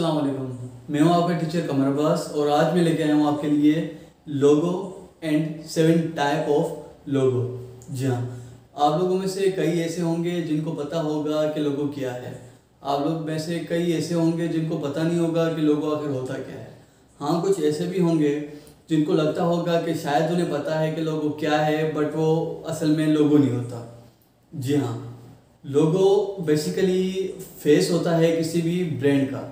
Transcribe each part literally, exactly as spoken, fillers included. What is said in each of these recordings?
अस्सलाम वालेकुम, मैं हूं आपका टीचर कमर अब्बास और आज मैं लेके आया हूं आपके लिए logo and seven type of logo. जी हाँ, आप लोगों में से कई ऐसे होंगे जिनको पता होगा कि लोगो क्या है। आप लोग में से कई ऐसे होंगे जिनको पता नहीं होगा कि लोगो आखिर होता क्या है। हाँ, कुछ ऐसे भी होंगे जिनको लगता होगा कि शायद उन्हें पता है कि लोगो क्या है, बट वो असल में लोगो नहीं होता। जी हाँ, लोगो बेसिकली फेस होता है किसी भी ब्रांड का।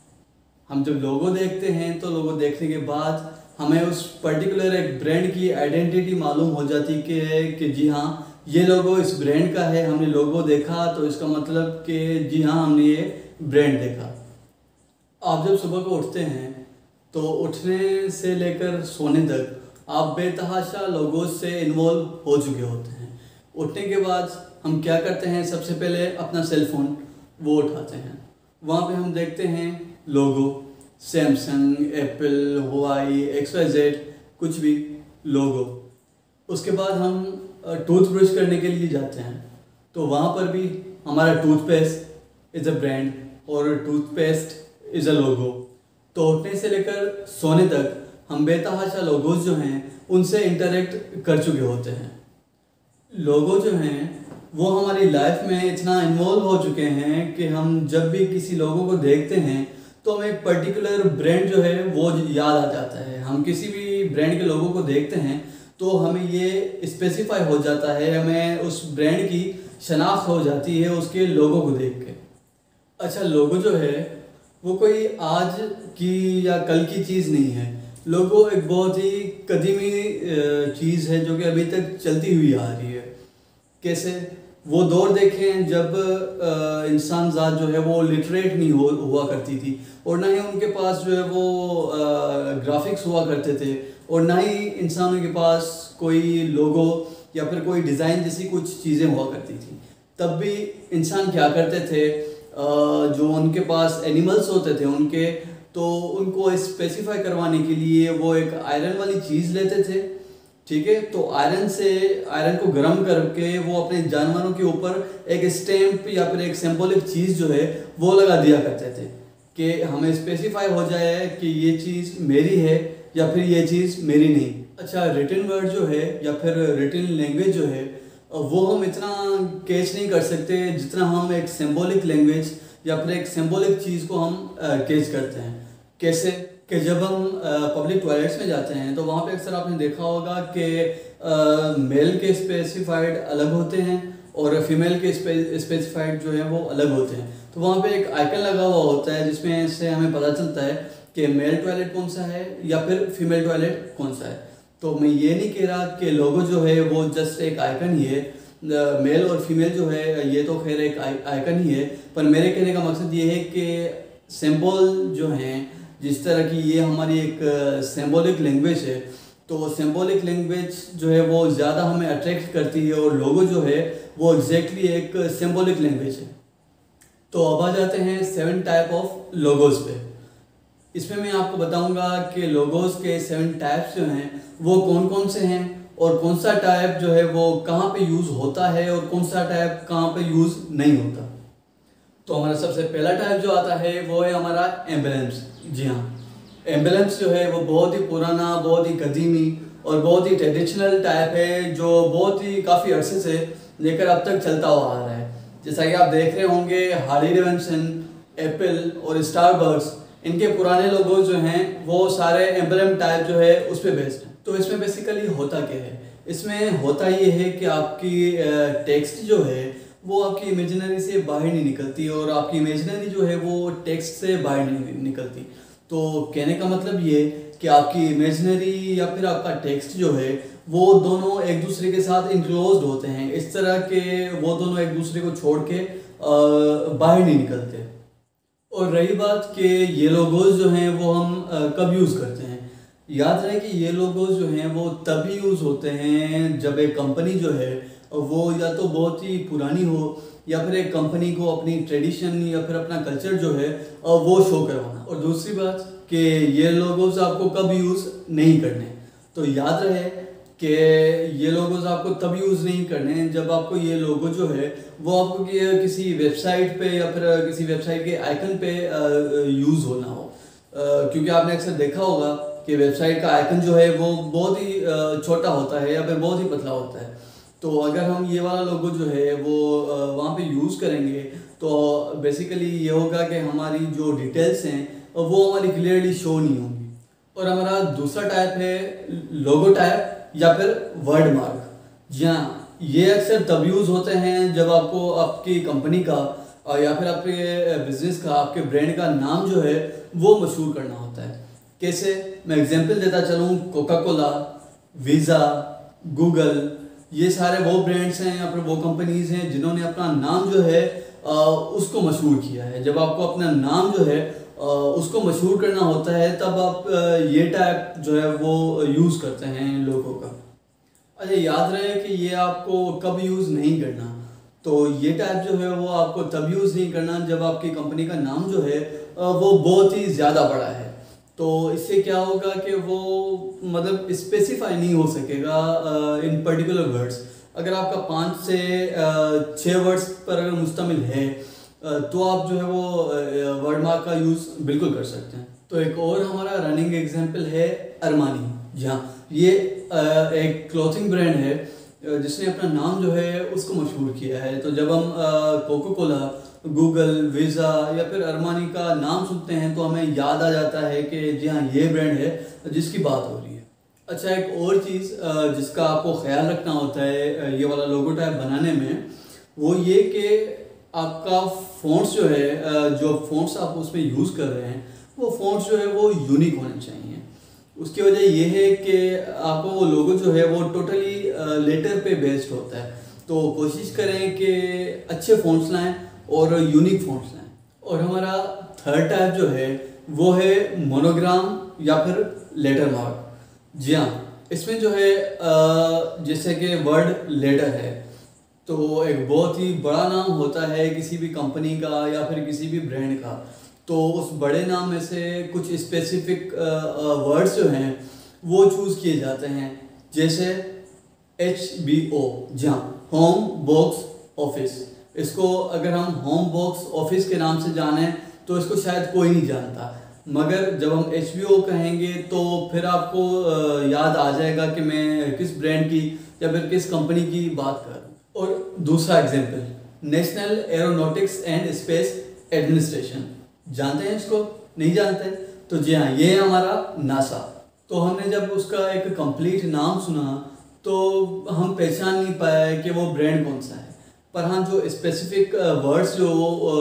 हम जब लोगो देखते हैं तो लोगो देखने के बाद हमें उस पर्टिकुलर एक ब्रांड की आइडेंटिटी मालूम हो जाती कि है कि जी हाँ, ये लोगो इस ब्रांड का है। हमने लोगो देखा तो इसका मतलब कि जी हाँ, हमने ये ब्रांड देखा। आप जब सुबह को उठते हैं तो उठने से लेकर सोने तक आप बेतहाशा लोगों से इन्वॉल्व हो चुके होते हैं। उठने के बाद हम क्या करते हैं, सबसे पहले अपना सेल फोन वो उठाते हैं। वहाँ पे हम देखते हैं logo, Samsung, Apple, Huawei, X Y Z, कुछ भी लोगो। उसके बाद हम टूथब्रश करने के लिए जाते हैं तो वहाँ पर भी हमारा टूथपेस्ट इज़ अ ब्रांड और टूथपेस्ट इज़ अ लोगो। तो उठने से लेकर सोने तक हम बेतहाशा लोगोज जो हैं उनसे इंटरेक्ट कर चुके होते हैं। लोगो जो हैं वो हमारी लाइफ में इतना इन्वॉल्व हो चुके हैं कि हम जब भी किसी लोगों को देखते हैं तो हमें एक पर्टिकुलर ब्रांड जो है वो याद आ जाता है। हम किसी भी ब्रांड के लोगों को देखते हैं तो हमें ये स्पेसिफाई हो जाता है, हमें उस ब्रांड की शनाख्त हो जाती है उसके लोगों को देख के। अच्छा, लोगो जो है वो कोई आज की या कल की चीज़ नहीं है। लोगो एक बहुत ही कदीमी चीज़ है जो कि अभी तक चलती हुई आ रही है। कैसे? वो दौर देखें जब इंसान ज़ात जो है वो लिटरेट नहीं हो हुआ करती थी और ना ही उनके पास जो है वो ग्राफिक्स हुआ करते थे और ना ही इंसानों के पास कोई लोगो या फिर कोई डिज़ाइन जैसी कुछ चीज़ें हुआ करती थी। तब भी इंसान क्या करते थे, जो उनके पास एनिमल्स होते थे उनके, तो उनको स्पेसिफाई करवाने के लिए वो एक आयरन वाली चीज़ लेते थे। ठीक है, तो आयरन से आयरन को गर्म करके वो अपने जानवरों के ऊपर एक स्टैम्प या फिर एक सिंबॉलिक चीज़ जो है वो लगा दिया करते थे कि हमें स्पेसिफाई हो जाए कि ये चीज़ मेरी है या फिर ये चीज़ मेरी नहीं। अच्छा, रिटन वर्ड जो है या फिर रिटन लैंग्वेज जो है वो हम इतना कैच नहीं कर सकते जितना हम एक सिंबॉलिक लैंग्वेज या फिर एक सिंबॉलिक चीज़ को हम कैच करते हैं। कैसे कि जब हम पब्लिक टॉयलेट्स में जाते हैं तो वहाँ पे अक्सर आपने देखा होगा कि मेल के स्पेसिफाइड अलग होते हैं और फीमेल के स्पेसिफाइड जो है वो अलग होते हैं। तो वहाँ पे एक आइकन लगा हुआ होता है जिसमें से हमें पता चलता है कि मेल टॉयलेट कौन सा है या फिर फीमेल टॉयलेट कौन सा है। तो मैं ये नहीं कह रहा कि लोगो जो है वो जस्ट एक आइकन ही है, मेल और फीमेल जो है ये तो खैर एक आइकन ही है, पर मेरे कहने का मकसद ये है कि सिंबल जो हैं, जिस तरह की ये हमारी एक सिंबॉलिक लैंग्वेज है, तो सिंबॉलिक लैंग्वेज जो है वो ज़्यादा हमें अट्रैक्ट करती है और लोगो जो है वो एग्जैक्टली एक सिंबॉलिक लैंग्वेज है। तो अब आ जाते हैं सेवन टाइप ऑफ लोगोज पे। इसमें मैं आपको बताऊंगा कि लोगोज के सेवन टाइप्स जो हैं वो कौन कौन से हैं और कौन सा टाइप जो है वो कहाँ पे यूज़ होता है और कौन सा टाइप कहाँ पे यूज़ नहीं होता। तो हमारा सबसे पहला टाइप जो आता है वो है हमारा एम्बलेम्स। जी हाँ, एम्बलेम्स जो है वो बहुत ही पुराना, बहुत ही कदीमी और बहुत ही ट्रेडिशनल टाइप है जो बहुत ही काफ़ी अरसे से लेकर अब तक चलता हुआ आ रहा है। जैसा कि आप देख रहे होंगे, हार्ली डेविडसन, एप्पल और स्टारबक्स, इनके पुराने लोगो जो हैं वो सारे एम्बलेम टाइप जो है उस पर बेस्ड हैं। तो इसमें बेसिकली होता क्या है? इसमें होता ये है कि आपकी टेक्स्ट जो है वो आपकी इमेजिनरी से बाहर नहीं निकलती और आपकी इमेजिनरी जो है वो टेक्स्ट से बाहर नहीं निकलती। तो कहने का मतलब ये कि आपकी इमेजिनरी या फिर आपका टेक्स्ट जो है वो दोनों एक दूसरे के साथ इनक्लोज्ड होते हैं, इस तरह के वो दोनों एक दूसरे को छोड़ के बाहर नहीं निकलते। और रही बात कि ये लोगोज जो हैं वो हम कब यूज़ करते हैं, याद रहे कि ये लोगोज जो हैं वो तभी यूज़ होते हैं जब एक कंपनी जो है वो या तो बहुत ही पुरानी हो या फिर एक कंपनी को अपनी ट्रेडिशन या फिर अपना कल्चर जो है वो शो करवाना। और दूसरी बात कि ये लोगोज आपको कब यूज़ नहीं करने, तो याद रहे कि ये लोगोज आपको तब यूज़ नहीं करने हैं जब आपको ये लोगो जो है वो आपको कि किसी वेबसाइट पे या फिर किसी वेबसाइट के आइकन पे यूज़ होना हो। क्योंकि आपने अक्सर देखा होगा कि वेबसाइट का आइकन जो है वो बहुत ही छोटा होता है या फिर बहुत ही पतला होता है। तो अगर हम ये वाला लोगो जो है वो वहाँ पे यूज़ करेंगे तो बेसिकली ये होगा कि हमारी जो डिटेल्स हैं वो हमारी क्लियरली शो नहीं होंगी। और हमारा दूसरा टाइप है लोगो टाइप या फिर वर्ड मार्क। जी हाँ, ये अक्सर तब यूज़ होते हैं जब आपको आपकी कंपनी का या फिर आपके बिजनेस का, आपके ब्रांड का नाम जो है वो मशहूर करना होता है। कैसे, मैं एग्जांपल देता चलूँ, कोका कोला, वीज़ा, गूगल, ये सारे वो ब्रांड्स हैं या फिर वो कंपनीज़ हैं जिन्होंने अपना नाम जो है आ, उसको मशहूर किया है। जब आपको अपना नाम जो है आ, उसको मशहूर करना होता है तब आप आ, ये टाइप जो है वो यूज़ करते हैं लोगों का। अच्छा, याद रहे कि ये आपको कब यूज़ नहीं करना। तो ये टाइप जो है वो आपको तब यूज़ नहीं करना जब आपकी कंपनी का नाम जो है वो बहुत ही ज़्यादा बड़ा है। तो इससे क्या होगा कि वो मतलब स्पेसिफाई नहीं हो सकेगा इन पर्टिकुलर वर्ड्स। अगर आपका पाँच से छः वर्ड्स पर अगर मुश्तमिल है तो आप जो है वो वर्ड मार्क का यूज़ बिल्कुल कर सकते हैं। तो एक और हमारा रनिंग एग्जांपल है अरमानी। जहाँ ये एक क्लॉथिंग ब्रांड है जिसने अपना नाम जो है उसको मशहूर किया है। तो जब हम कोका कोला, गूगल, वीज़ा या फिर अरमानी का नाम सुनते हैं तो हमें याद आ जाता है कि जी हाँ, ये ब्रांड है जिसकी बात हो रही है। अच्छा, एक और चीज़ जिसका आपको ख्याल रखना होता है ये वाला लोगो टाइप बनाने में, वो ये कि आपका फ़ॉन्ट्स जो है, जो फ़ॉन्ट्स आप उसमें यूज़ कर रहे हैं वो फ़ॉन्ट्स जो है वो यूनिक होने चाहिए। उसकी वजह ये है कि आपको वो लोगो जो है वो टोटली लेटर पे बेस्ड होता है। तो कोशिश करें कि अच्छे फ़ॉन्ट्स लाएं और यूनिक फ़ॉन्ट्स लाएं। और हमारा थर्ड टाइप जो है वो है मोनोग्राम या फिर लेटर मार्क। जी हाँ, इसमें जो है जैसे कि वर्ड लेटर है तो एक बहुत ही बड़ा नाम होता है किसी भी कंपनी का या फिर किसी भी ब्रांड का। तो उस बड़े नाम में से कुछ स्पेसिफिक वर्ड्स जो हैं वो चूज़ किए जाते हैं, जैसे एच बी ओ, जहाँ होम बॉक्स ऑफिस। इसको अगर हम होम बॉक्स ऑफिस के नाम से जाने तो इसको शायद कोई नहीं जानता, मगर जब हम एच बी ओ कहेंगे तो फिर आपको याद आ जाएगा कि मैं किस ब्रांड की या फिर किस कंपनी की बात कर रहा हूँ। और दूसरा example, National Aeronautics and Space Administration. जानते हैं इसको? नहीं जानते? तो जी हाँ, ये है हमारा नासा। तो हमने जब उसका एक कंप्लीट नाम सुना तो हम पहचान नहीं पाए कि वो ब्रांड कौन सा है। पर हाँ, जो स्पेसिफिक वर्ड्स जो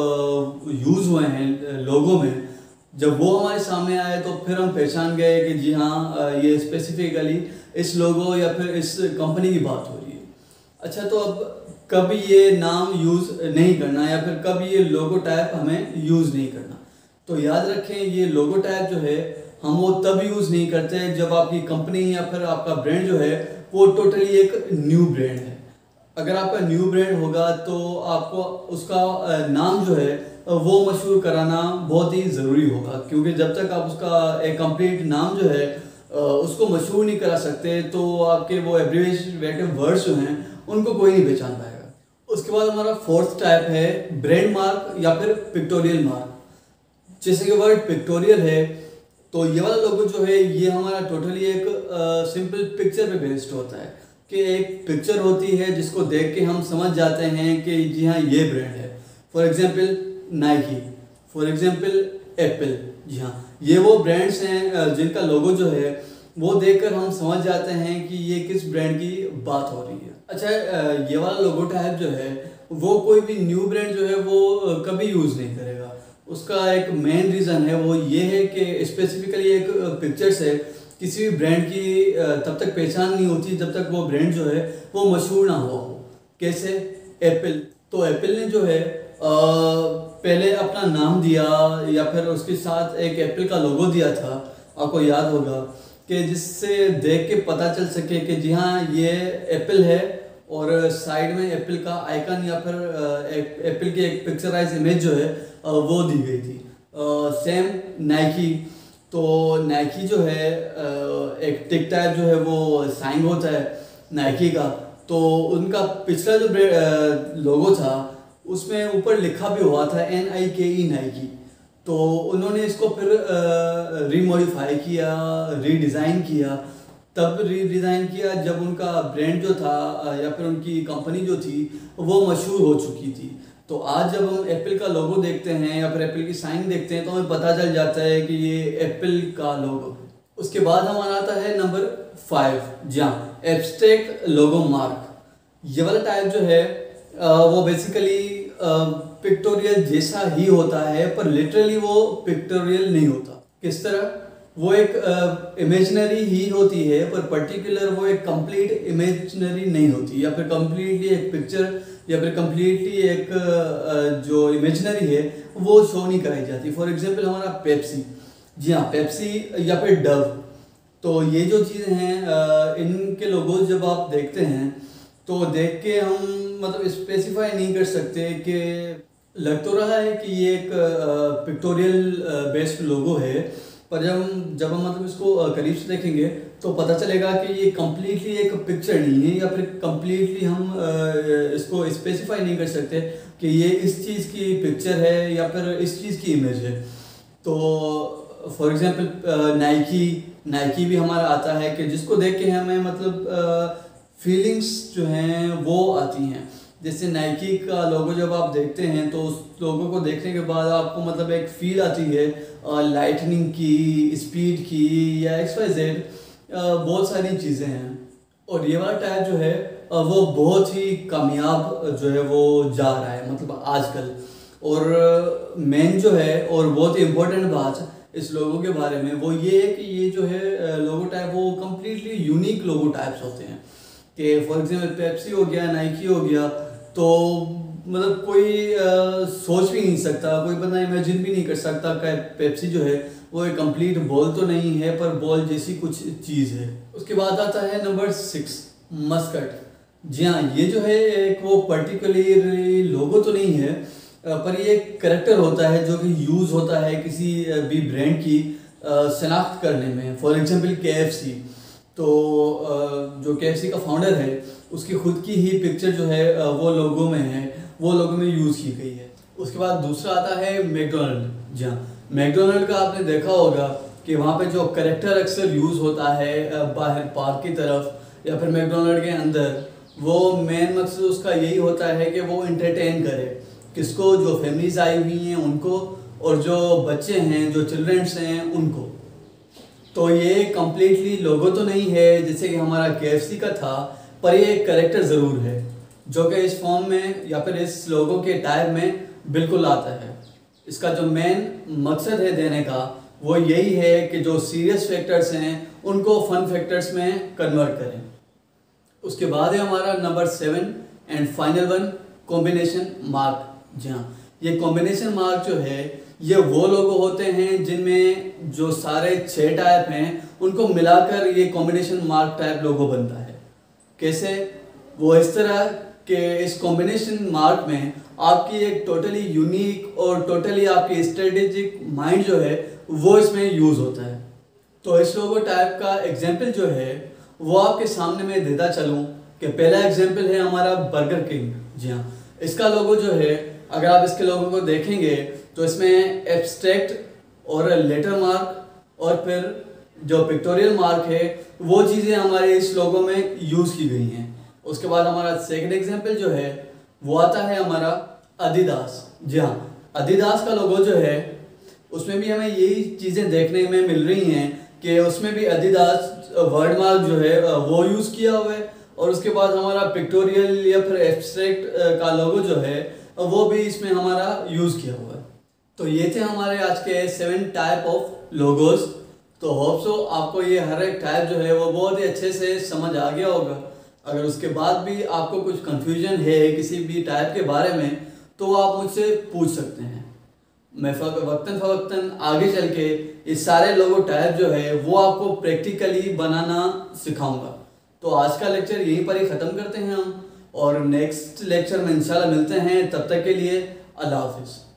यूज़ हुए हैं लोगों में, जब वो हमारे सामने आए तो फिर हम पहचान गए कि जी हाँ, ये स्पेसिफिकली इस लोगो या फिर इस कंपनी की बात हो रही है। अच्छा, तो अब कभी ये नाम यूज़ नहीं करना या फिर कभी ये लोगो टाइप हमें यूज़ नहीं करना। तो याद रखें, ये लोगो टाइप जो है हम वो तब यूज़ नहीं करते जब आपकी कंपनी या फिर आपका ब्रांड जो है वो टोटली एक न्यू ब्रांड है। अगर आपका न्यू ब्रांड होगा तो आपको उसका नाम जो है वो मशहूर कराना बहुत ही ज़रूरी होगा, क्योंकि जब तक आप उसका एक कंप्लीट नाम जो है उसको मशहूर नहीं करा सकते तो आपके वो एब्रिविएटेड वर्ड्स जो हैं उनको कोई नहीं पहचान पाएगा। उसके बाद हमारा फोर्थ टाइप है ब्रांड मार्क या फिर पिक्टोरियल मार्क। जैसे कि वर्ड पिक्टोरियल है तो ये वाला लोगो जो है ये हमारा टोटली एक सिंपल पिक्चर पे बेस्ड होता है कि एक पिक्चर होती है जिसको देख के हम समझ जाते हैं कि जी हाँ, ये ब्रांड है। For example Nike, for example Apple. जी हाँ, ये वो ब्रांड्स हैं जिनका लोगो जो है वो देखकर हम समझ जाते हैं कि ये किस ब्रांड की बात हो रही है। अच्छा, ये वाला लोगो टाइप जो है वो कोई भी न्यू ब्रांड जो है वो कभी यूज़ नहीं करेगा। उसका एक मेन रीज़न है वो ये है कि स्पेसिफिकली एक पिक्चर से किसी भी ब्रांड की तब तक पहचान नहीं होती जब तक वो ब्रांड जो है वो मशहूर ना हुआ हो। कैसे? एप्पल। तो एप्पल ने जो है आ, पहले अपना नाम दिया या फिर उसके साथ एक एप्पल का लोगो दिया था, आपको याद होगा, कि जिससे देख के पता चल सके कि जी हाँ, ये एप्पल है। और साइड में एप्पल का आइकन या फिर एप्पल की एक पिक्चराइज इमेज जो है वो दी गई थी। सेम नाइकी, तो नाइकी जो है एक टिक टाइप जो है वो साइन होता है नाइकी का, तो उनका पिछला जो लोगो था उसमें ऊपर लिखा भी हुआ था एन आई के ई नाइकी। तो उन्होंने इसको फिर रीमॉडिफाई किया, रीडिज़ाइन किया। तब रीडिज़ाइन किया जब उनका ब्रांड जो था या फिर उनकी कंपनी जो थी वो मशहूर हो चुकी थी। तो आज जब हम एप्पल का लोगो देखते हैं या फिर एप्पल की साइन देखते हैं तो हमें पता चल जाता है कि ये एप्पल का लोगो। उसके बाद हमारा आता है नंबर फाइव, जहाँ एब्स्ट्रैक्ट लोगो मार्क। ये वाला टाइप जो है वो बेसिकली पिक्टोरियल जैसा ही होता है, पर लिटरली वो पिक्टोरियल नहीं होता। किस तरह? वो एक इमेजिनरी uh, ही होती है, पर पर्टिकुलर वो एक कंप्लीट इमेजिनरी नहीं होती, या फिर कंप्लीटली एक पिक्चर या फिर कंप्लीटली एक uh, जो इमेजिनरी है वो शो नहीं कराई जाती। फॉर एग्जांपल हमारा पेप्सी, जी हाँ पेप्सी या फिर डव, तो ये जो चीज़ें हैं uh, इनके लोगोज जब आप देखते हैं तो देख के हम मतलब स्पेसिफाई नहीं कर सकते कि लग तो रहा है कि ये एक पिक्टोरियल बेस्ड लोगो है, पर जब हम जब हम मतलब इसको करीब से देखेंगे तो पता चलेगा कि ये कम्प्लीटली एक पिक्चर नहीं है, या फिर कम्प्लीटली हम इसको स्पेसिफाई नहीं कर सकते कि ये इस चीज़ की पिक्चर है या फिर इस चीज़ की इमेज है। तो फॉर एग्जांपल नाइकी नाइकी भी हमारा आता है कि जिसको देख के हमें मतलब फीलिंग्स जो हैं वो आती हैं। जैसे नाइकी का लोगो जब आप देखते हैं तो उस लोगो को देखने के बाद आपको मतलब एक फील आती है लाइटनिंग की, स्पीड की, या एक्स वाई जेड, बहुत सारी चीज़ें हैं। और ये वाला टाइप जो है वो बहुत ही कामयाब जो है वो जा रहा है मतलब आजकल। और मेन जो है और बहुत ही इम्पोर्टेंट बात इस लोगो के बारे में वो ये है कि ये जो है लोगो टाइप वो कम्प्लीटली यूनिक लोगो टाइप्स होते हैं। कि फॉर एग्जांपल पेप्सी हो गया, नाइकी हो गया, तो मतलब कोई आ, सोच भी नहीं सकता, कोई बंदा इमेजिन भी नहीं कर सकता कि पेप्सी जो है वो एक कंप्लीट बॉल तो नहीं है, पर बॉल जैसी कुछ चीज़ है। उसके बाद आता है नंबर सिक्स, मस्कट। जी हाँ, ये जो है एक वो पर्टिकुलरली लोगो तो नहीं है, पर ये एक करेक्टर होता है जो कि यूज़ होता है किसी भी ब्रांड की शनाख्त करने में। For example K F C, तो जो के एफ सी का फाउंडर है उसकी खुद की ही पिक्चर जो है वो लोगो में है, वो लोगो में यूज़ की गई है। उसके बाद दूसरा आता है मैकडोनल्ड। जी हाँ, मैकडोनल्ड का आपने देखा होगा कि वहाँ पे जो करेक्टर अक्सर यूज़ होता है बाहर पार्क की तरफ या फिर मैकडोनल्ड के अंदर, वो मेन मकसद उसका यही होता है कि वो इंटरटेन करे किसको, जो फैमिलीज आई हुई हैं उनको, और जो बच्चे हैं, जो चिल्ड्रंस हैं उनको। तो ये कम्प्लीटली लोगो तो नहीं है जैसे कि हमारा के एफ सी का था, पर ये एक करेक्टर ज़रूर है जो कि इस फॉर्म में या फिर इस लोगो के टाइप में बिल्कुल आता है। इसका जो मेन मकसद है देने का वो यही है कि जो सीरियस फैक्टर्स हैं उनको फन फैक्टर्स में कन्वर्ट करें। उसके बाद है हमारा number seven and final one, combination mark. जी हाँ, ये कॉम्बिनेशन मार्क जो है ये वो लोगो होते हैं जिनमें जो सारे छः टाइप हैं उनको मिलाकर ये कॉम्बिनेशन मार्क टाइप लोगो बनता है। कैसे? वो इस तरह कि इस कॉम्बिनेशन मार्क में आपकी एक टोटली यूनिक और टोटली आपकी स्ट्रेटेजिक माइंड जो है वो इसमें यूज़ होता है। तो इस लोगो टाइप का एग्जाम्पल जो है वो आपके सामने मैं देता चलूँ कि पहला एग्जाम्पल है हमारा बर्गर किंग। जी हाँ, इसका लोगो जो है अगर आप इसके लोगो को देखेंगे तो इसमें एब्स्ट्रैक्ट और लेटर मार्क और फिर जो पिक्टोरियल मार्क है वो चीज़ें हमारे इस लोगो में यूज़ की गई हैं। उसके बाद हमारा सेकंड एग्जांपल जो है वो आता है हमारा अदिदास। जी हाँ, अदिदास का लोगो जो है उसमें भी हमें यही चीज़ें देखने में मिल रही हैं कि उसमें भी अदिदास वर्ड मार्क जो है वो यूज़ किया हुआ है, और उसके बाद हमारा पिक्टोरियल या फिर एब्स्ट्रैक्ट का लोगो जो है वो भी इसमें हमारा यूज़ किया हुआ है। तो ये थे हमारे आज के सेवन टाइप ऑफ लोगोस। तो होप सो आपको ये हर एक टाइप जो है वो बहुत ही अच्छे से समझ आ गया होगा। अगर उसके बाद भी आपको कुछ कंफ्यूजन है किसी भी टाइप के बारे में तो आप मुझसे पूछ सकते हैं। मैं वक्तन फवक्तन आगे चल के इस सारे लोगो टाइप जो है वो आपको प्रैक्टिकली बनाना सिखाऊंगा। तो आज का लेक्चर यहीं पर ही ख़त्म करते हैं हम, और नेक्स्ट लेक्चर में इंशाल्लाह मिलते हैं। तब तक के लिए अल्लाह हाफिज़।